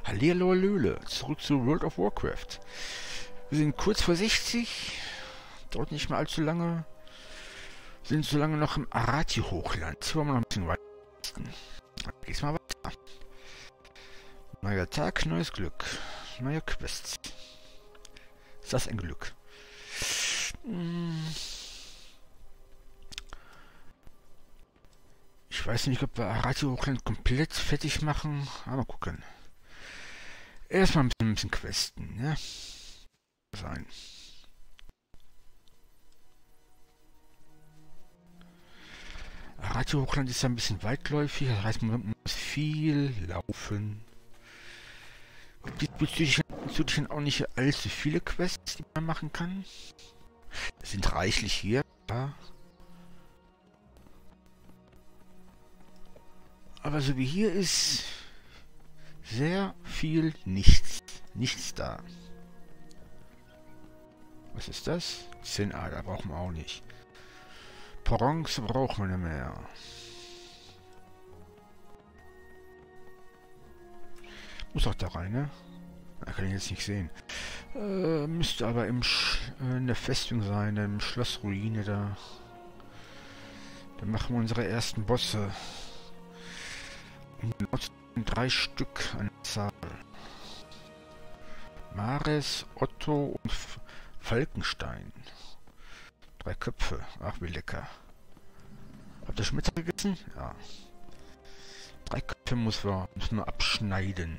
Hallihallo Hallöle, zurück zu World of Warcraft. Wir sind kurz vor 60, dauert nicht mehr allzu lange, sind so lange noch im Arathi-Hochland. Hier wollen wir noch ein bisschen weiter. Dann geht's mal weiter. Neuer Tag, neues Glück. Neue Quests. Ist das ein Glück? Ich weiß nicht, ob wir Arathi-Hochland komplett fertig machen. Aber mal gucken. Erstmal ein bisschen questen, ja. Sein. Arathi-Hochland ist ja ein bisschen weitläufig, das heißt, man muss viel laufen. Diesbezüglich auch nicht allzu viele Quests, die man machen kann. Es sind reichlich hier, ja. Aber so wie hier ist sehr viel nichts. Nichts da. Was ist das? 10 Ader brauchen wir auch nicht. Bronze brauchen wir nicht mehr. Muss auch da rein, ne? Da kann ich jetzt nicht sehen. Müsste aber in der Festung sein, im Schlossruine da. Dann machen wir unsere ersten Bosse. Und benutzen 3 Stück an der Zahl. Mares, Otto und Falkenstein. 3 Köpfe. Ach, wie lecker. Habt ihr schon Mittag gegessen? Ja. 3 Köpfe müssen wir abschneiden.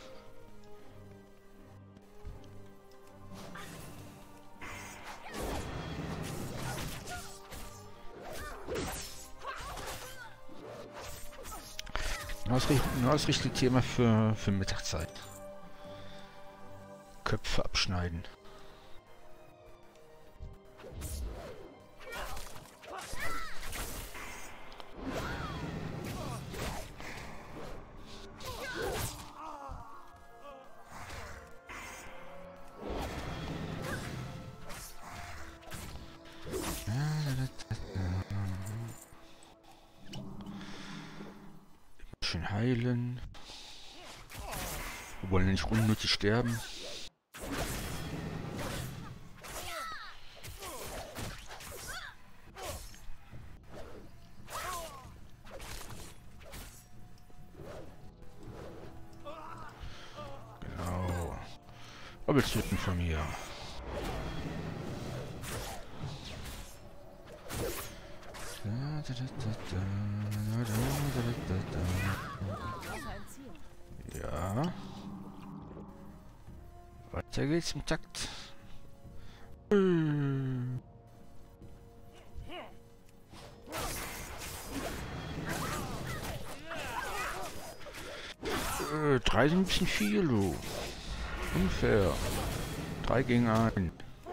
Genau das richtige Thema für Mittagszeit. Köpfe abschneiden. Schön heilen. Wir wollen nicht unnötig sterben. Genau. Aber jetzt töten von mir. Ja. Weiter geht's im Takt. 3 sind ein bisschen viel, du. Unfair. 3 gegen 1.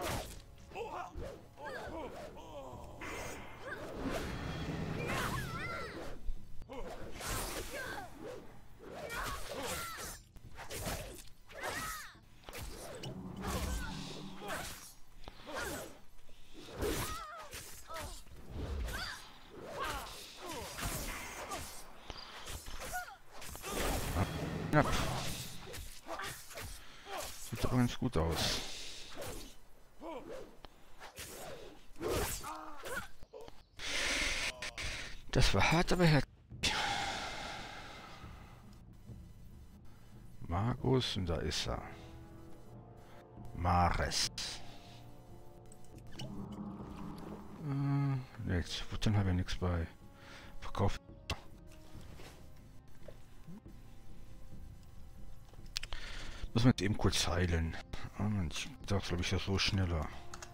Knapp. Sieht aber ganz gut aus. Das war hart, aber herzlich. Magus, und da ist er. Mares. Jetzt, Futtern habe ich nichts bei. Verkauf. Muss man jetzt eben kurz heilen. Ich dachte, glaube ich, das so schneller.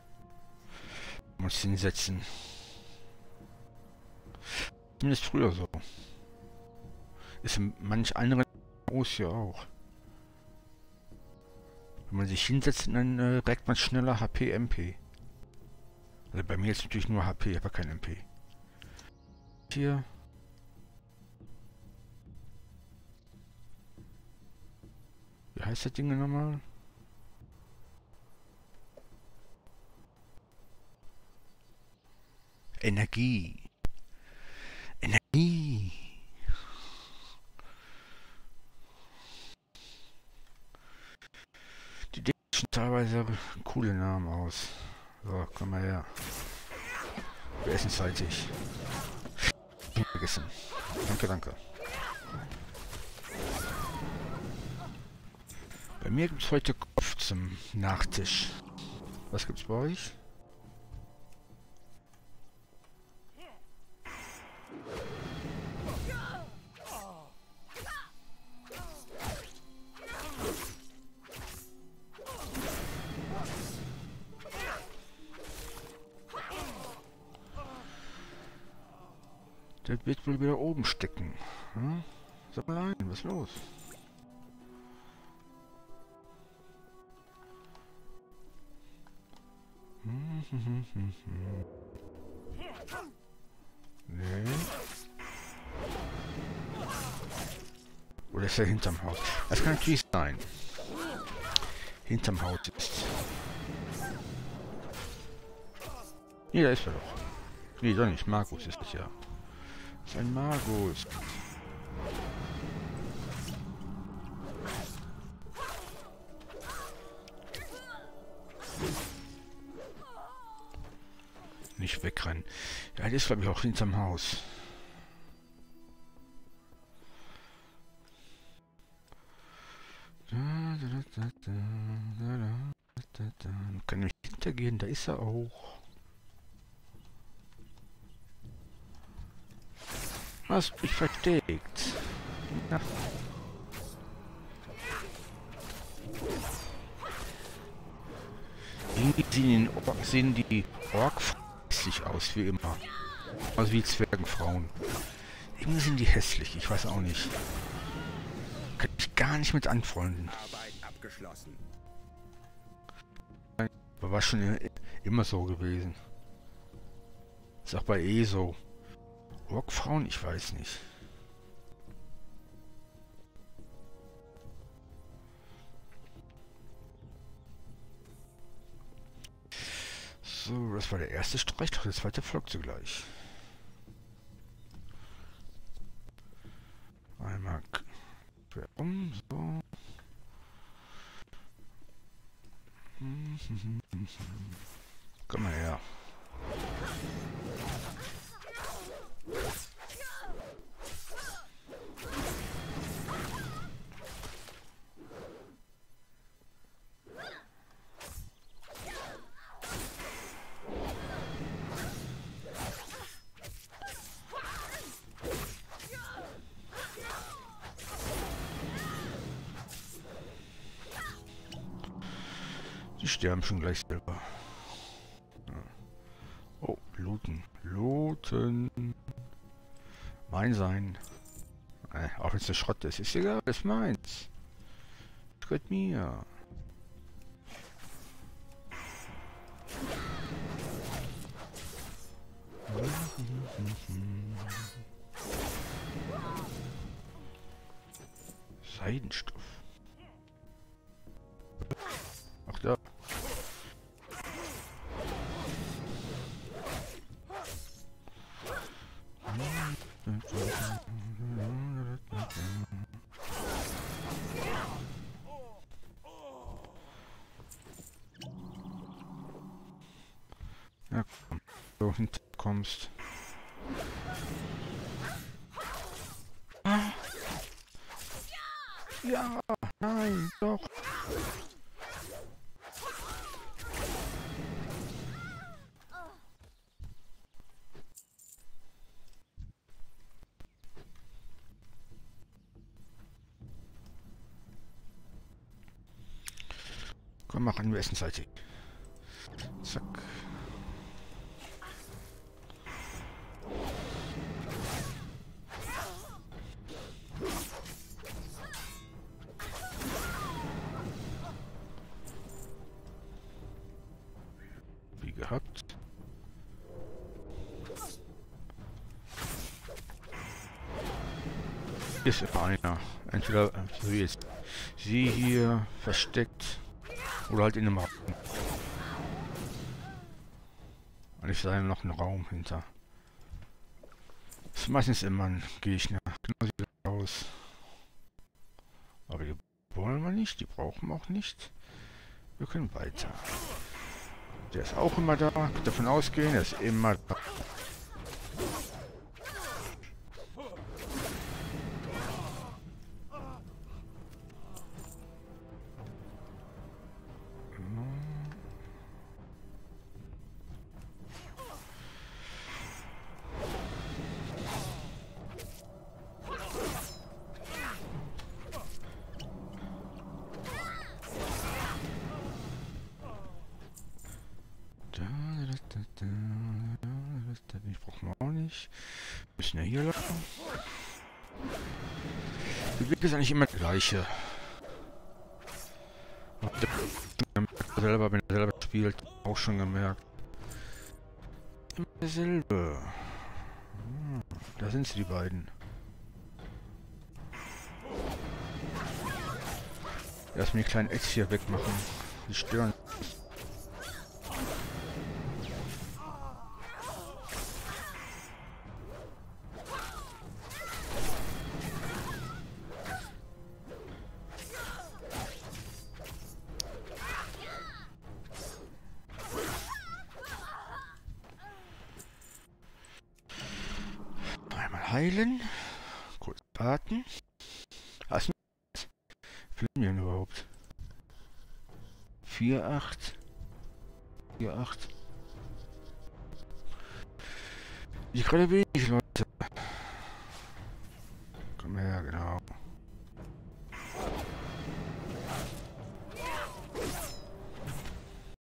Muss hinsetzen. Zumindest früher so. Ist in manch anderen Os ja auch. Wenn man sich hinsetzt, dann regt man schneller HP, MP. Also bei mir jetzt natürlich nur HP, aber kein MP. Hier. Wie heißt das Ding nochmal? Energie. Energie. schon teilweise coole Namen aus. So, komm mal her. Wir essen zeitig. Vergessen. Danke, danke. Bei mir gibt es heute Kopf zum Nachtisch. Was gibt's bei euch? Der wird wohl wieder oben stecken. Hm? Sag mal ein, was ist los? Nee. Oder ist er hinterm Haus? Das kann natürlich sein. Hinterm Haus ist. Nee, da ist er doch. Nee, doch nicht. Magus ist es ja. Das ist ein Magus. Nicht wegrennen. Ja, der ist glaube ich auch hinterm Haus. Kann ich hintergehen, da ist er auch. Was mich versteckt. Ja. Irgendwie sehen die Ork hässlich aus, wie immer. Also wie Zwergenfrauen. Irgendwie sind die hässlich, ich weiß auch nicht. Kann ich gar nicht mit anfreunden. Arbeit abgeschlossen. Aber war schon immer so gewesen. Ist auch bei so. Orkfrauen, ich weiß nicht. So, das war der erste Streich, doch der zweite folgt zugleich. Einmal quer um, so. Komm mal her. Die sterben schon gleich selber. Ja. Oh, looten. Looten. Mein sein. Auch wenn es der Schrott ist. Ist egal, ist meins. Das gehört mir. Seidenstoff. Ach da. Ja, komm. So hinten kommst. Ja, nein, doch. Komm, mach an, wir essen zeitig. Zack. Wie gehabt. Hier ist immer einer. Entweder so wie jetzt sie hier versteckt oder halt in einem Raum. Und ich sah noch einen Raum hinter. Das ist meistens immer ein Gegner. Genau sieht das aus. Aber die wollen wir nicht, die brauchen wir auch nicht. Wir können weiter. Der ist auch immer da. Davon ausgehen, er ist immer da. Ich brauchen wir auch nicht. Müssen ja hier laufen. Der Weg ist eigentlich immer der gleiche. Selber, wenn er selber spielt, auch schon gemerkt. Immer derselbe. Da sind sie, die beiden. Erstmal die kleinen Äxte hier wegmachen. Die stören. Einmal heilen. Kurz warten. Was filmen wir denn überhaupt? 4,8. 4,8. Ich gerade wenig, Leute.